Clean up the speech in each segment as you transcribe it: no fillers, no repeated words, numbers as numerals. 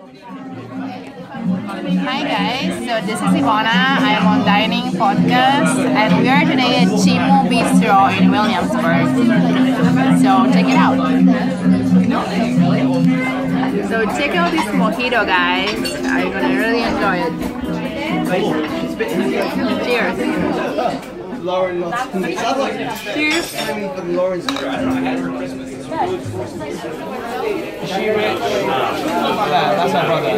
Hi guys, so this is Ivana. I am on Dining Podcast and we are today at Chimu Bistro in Williamsburg. So check it out. So check out this mojito guys. You're gonna really enjoy it. Cheers. Lauren loves Cheers. Lauren's She rich. Yeah, that's our brother.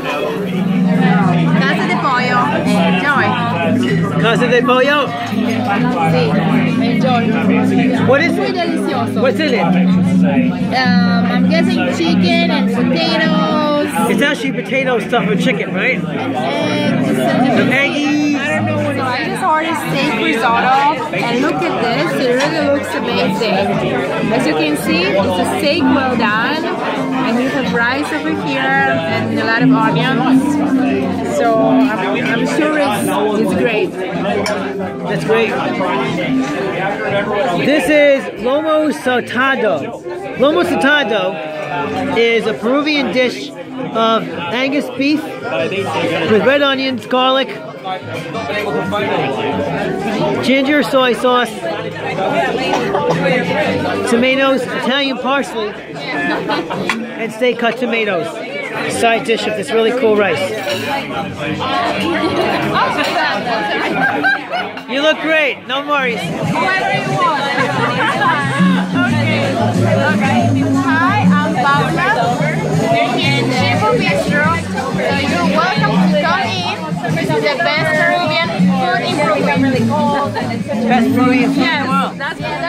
Casa de pollo. Enjoy. Casa de pollo. Enjoy. What is Muy it? delicioso. What's in it? I'm guessing chicken and potatoes. It's actually potato stuffed with chicken, right? Eggs. The eggies. I don't know what. So I just ordered steak risotto, and look at this. It really looks amazing. As you can see, it's a steak well done, and you have rice over here and a lot of onions. So I'm sure it's great. That's great. This is lomo saltado. Lomo saltado is a Peruvian dish of Angus beef with red onions, garlic, ginger soy sauce, tomatoes, Italian parsley, and steak cut tomatoes. Side dish of this really cool rice. You look great, no worries. Whatever you want. Okay. Hi, I'm Paula. We're here in Chimu Bistro. So you're welcome to come in. This is the best Peruvian food in Peru. Best Peruvian food in the Yes, world. that's